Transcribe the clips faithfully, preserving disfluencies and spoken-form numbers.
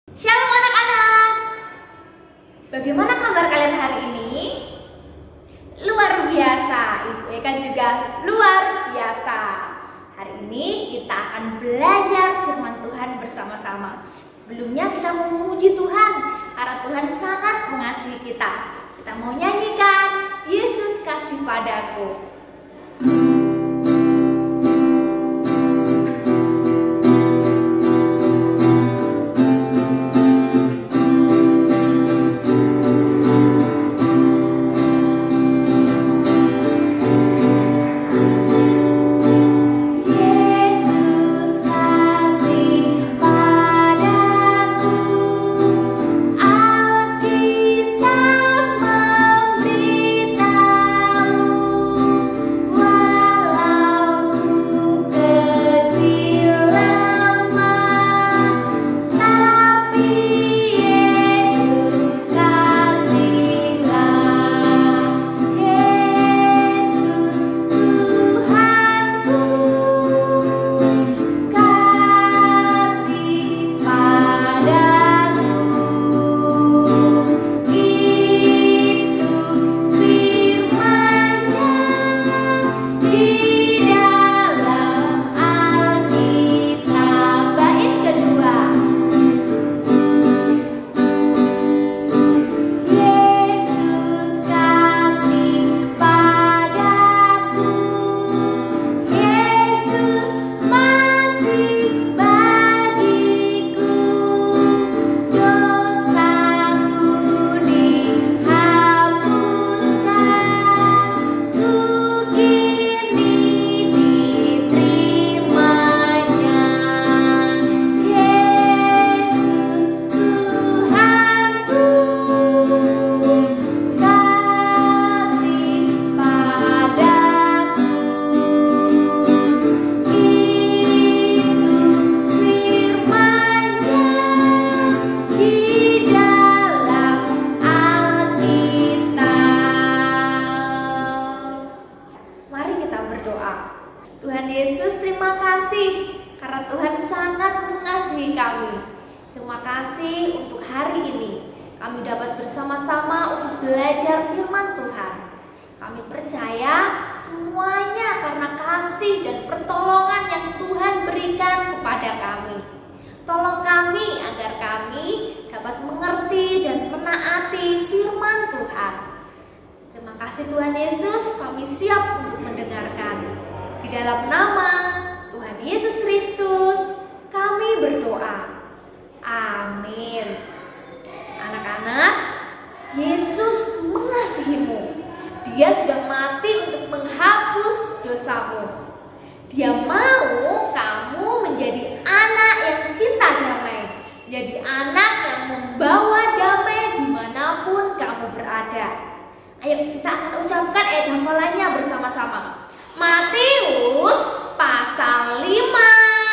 Shalom anak-anak. Bagaimana kabar kalian hari ini? Luar biasa, Ibu Eka juga luar biasa. Hari ini kita akan belajar firman Tuhan bersama-sama. Sebelumnya kita mau memuji Tuhan karena Tuhan sangat mengasihi kita. Kita mau nyanyikan Yesus kasih padaku. Tuhan Yesus, terima kasih karena Tuhan sangat mengasihi kami. Terima kasih untuk hari ini kami dapat bersama-sama untuk belajar firman Tuhan. Kami percaya semuanya karena kasih dan pertolongan yang Tuhan berikan kepada kami. Tolong kami agar kami dapat mengerti dan menaati firman Tuhan. Terima kasih Tuhan Yesus, kami siap untuk mendengarkan. Di dalam nama Tuhan Yesus Kristus kami berdoa. Amin. Anak-anak, Yesus mengasihimu. Dia sudah mati untuk menghapus dosamu. Dia mau kamu menjadi anak yang cinta damai, menjadi anak yang membawa damai dimanapun kamu berada. Ayo kita akan ucapkan ayat hafalannya bersama-sama. Matius pasal lima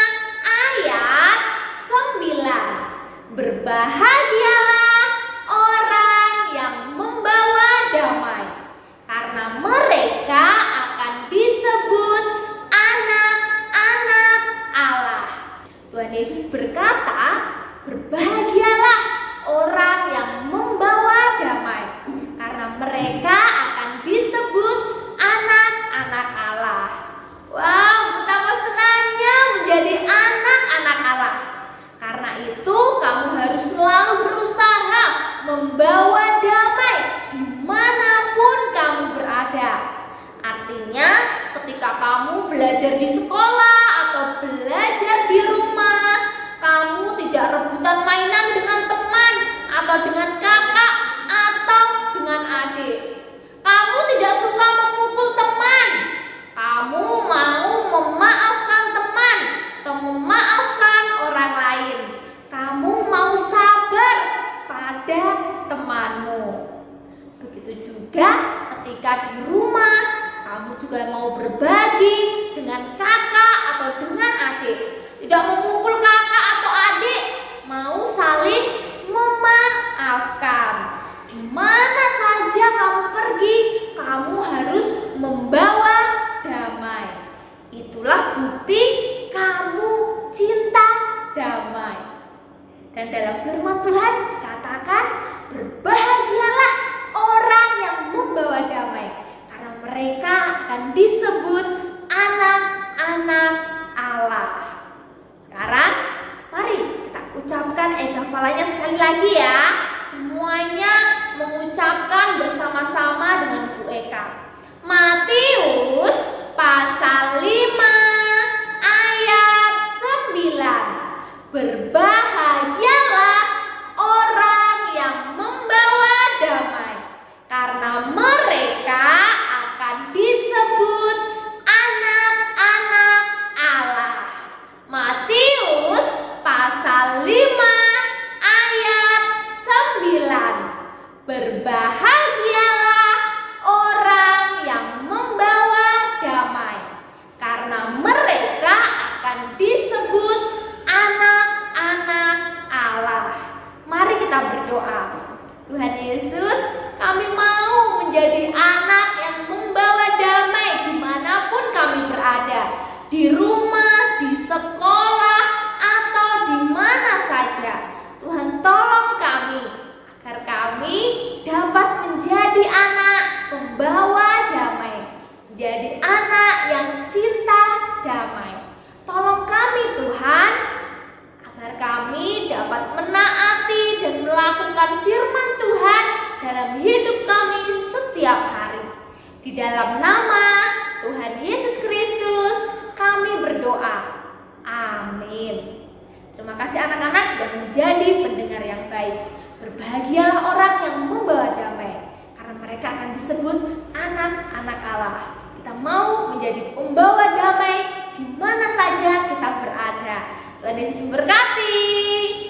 ayat sembilan. Berbahagialah orang yang membawa damai, karena mereka akan disebut anak-anak Allah. Tuhan Yesus berkata, berbahagialah orang yang membawa damai, karena mereka akan disebut anak-anak Allah. Wow, betapa senangnya menjadi anak-anak Allah. Karena itu kamu harus selalu berusaha membawa damai dimanapun kamu berada. Artinya ketika kamu belajar di sekolah atau belajar di rumah, kamu tidak rebutan mainan dengan teman atau dengan kakak atau dengan adik. Kamu tidak suka memukul teman. Kamu mau memaafkan teman atau memaafkan orang lain. Kamu mau sabar pada temanmu. Begitu juga ketika di rumah, kamu juga mau berbagi dengan kakak atau dengan adik. Tidak memukul kakak atau adik, mau saling memaafkan. Di mana saja kamu pergi, kamu harus membawa damai. Itulah bukti kamu cinta damai. Dan dalam firman firman Tuhan dikatakan, berbahagialah orang yang membawa damai, karena mereka akan disebut anak-anak Allah. Sekarang mari kita ucapkan ayat hafalannya sekali lagi ya. Semuanya mengucapkan bersama-sama dengan Bu Eka. Matius pasal lima ayat sembilan. Berbahagialah orang yang membawa damai, karena mereka akan disebut anak-anak Allah. Matius pasal lima ayat sembilan. Berbahagialah orang yang membawa damai, karena mereka akan disebut anak-anak Allah. Mari kita berdoa. Tuhan Yesus, kami mau menjadi anak yang membawa damai dimanapun kami berada, di rumah, di sekolah, atau di mana saja. Tuhan, tolong kami agar kami dapat menjadi anak pembawa damai, menjadi anak yang cinta damai. Tolong kami Tuhan, agar kami dapat menaati dan melakukan firman Tuhan dalam hidup kami setiap hari. Di dalam nama Tuhan Yesus Kristus kami berdoa. Amin. Terima kasih anak-anak sudah menjadi pendengar yang baik. Berbahagialah orang yang membawa damai, karena mereka akan disebut anak-anak Allah. Kita mau menjadi pembawa damai di mana saja kita berada. Tuhan Yesus memberkati.